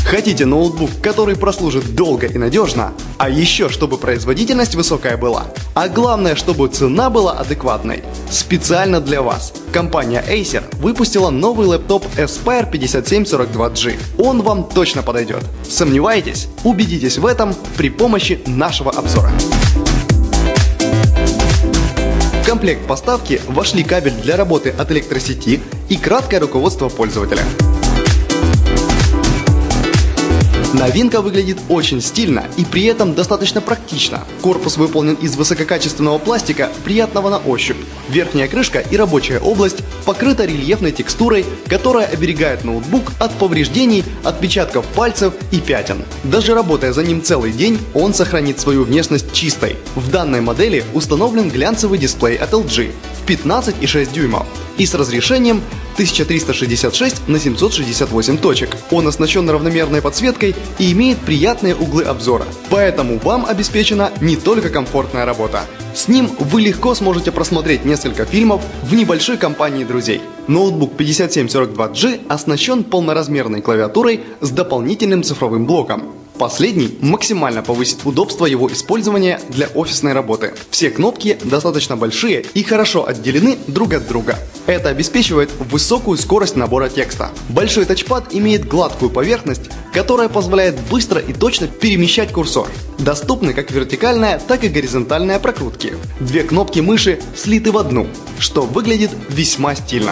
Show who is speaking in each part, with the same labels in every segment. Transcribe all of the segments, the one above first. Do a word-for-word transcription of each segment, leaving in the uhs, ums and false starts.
Speaker 1: Хотите ноутбук, который прослужит долго и надежно, а еще чтобы производительность высокая была, а главное, чтобы цена была адекватной? Специально для вас компания Acer выпустила новый лэптоп Aspire пятьдесят семь сорок два джи. Он вам точно подойдет. Сомневаетесь? Убедитесь в этом при помощи нашего обзора. В комплект поставки вошли кабель для работы от электросети и краткое руководство пользователя. Новинка выглядит очень стильно и при этом достаточно практично. Корпус выполнен из высококачественного пластика, приятного на ощупь. Верхняя крышка и рабочая область покрыта рельефной текстурой, которая оберегает ноутбук от повреждений, отпечатков пальцев и пятен. Даже работая за ним целый день, он сохранит свою внешность чистой. В данной модели установлен глянцевый дисплей от эл джи в пятнадцать и шесть дюймов и с разрешением тысяча триста шестьдесят шесть на семьсот шестьдесят восемь точек. Он оснащен равномерной подсветкой и имеет приятные углы обзора. Поэтому вам обеспечена не только комфортная работа. С ним вы легко сможете просмотреть несколько фильмов в небольшой компании друзей. Ноутбук пятьдесят семь сорок два джи оснащен полноразмерной клавиатурой с дополнительным цифровым блоком. Последний максимально повысит удобство его использования для офисной работы. Все кнопки достаточно большие и хорошо отделены друг от друга. Это обеспечивает высокую скорость набора текста. Большой тачпад имеет гладкую поверхность, которая позволяет быстро и точно перемещать курсор. Доступны как вертикальная, так и горизонтальная прокрутки. Две кнопки мыши слиты в одну, что выглядит весьма стильно.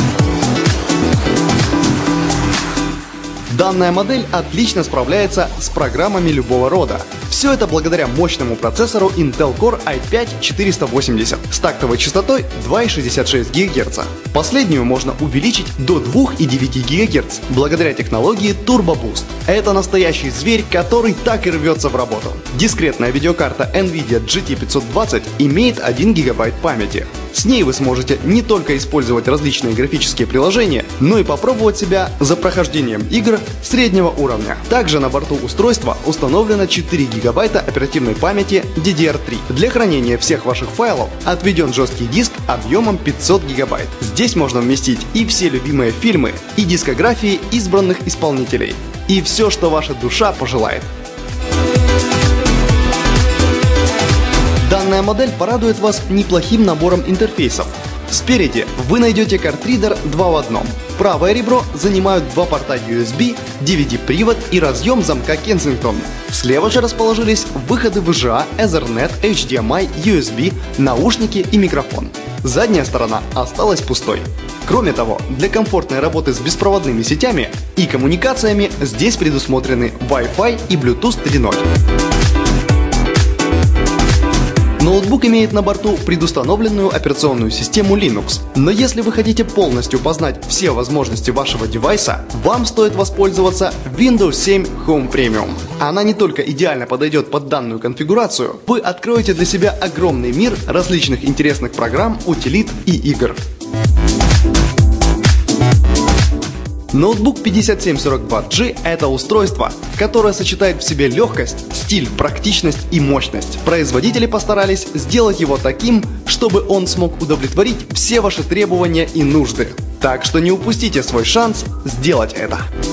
Speaker 1: Данная модель отлично справляется с программами любого рода. Все это благодаря мощному процессору Intel Core ай пять четыреста восемьдесят с тактовой частотой два и шестьдесят шесть гигагерца. Последнюю можно увеличить до двух и девяти гигагерц благодаря технологии Turbo Boost. Это настоящий зверь, который так и рвется в работу. Дискретная видеокарта NVIDIA джи ти пятьсот двадцать имеет один гигабайт памяти. С ней вы сможете не только использовать различные графические приложения, но и попробовать себя за прохождением игр среднего уровня. Также на борту устройства установлено четыре гигабайта оперативной памяти ди ди ар три. Для хранения всех ваших файлов отведен жесткий диск объемом пятьсот гигабайт. Здесь можно вместить и все любимые фильмы, и дискографии избранных исполнителей, и все, что ваша душа пожелает. Данная модель порадует вас неплохим набором интерфейсов. Спереди вы найдете картридер два в одном. Правое ребро занимают два порта ю эс би, ди ви ди-привод и разъем замка Kensington. Слева же расположились выходы ви джи эй, Ethernet, эйч ди эм ай, ю эс би, наушники и микрофон. Задняя сторона осталась пустой. Кроме того, для комфортной работы с беспроводными сетями и коммуникациями здесь предусмотрены Wi-Fi и Bluetooth три ноль. Ноутбук имеет на борту предустановленную операционную систему Linux, но если вы хотите полностью познать все возможности вашего девайса, вам стоит воспользоваться Windows семь Home Premium. Она не только идеально подойдет под данную конфигурацию, вы откроете для себя огромный мир различных интересных программ, утилит и игр. Ноутбук пятьдесят семь сорок два джи – это устройство, которое сочетает в себе легкость, стиль, практичность и мощность. Производители постарались сделать его таким, чтобы он смог удовлетворить все ваши требования и нужды. Так что не упустите свой шанс сделать это.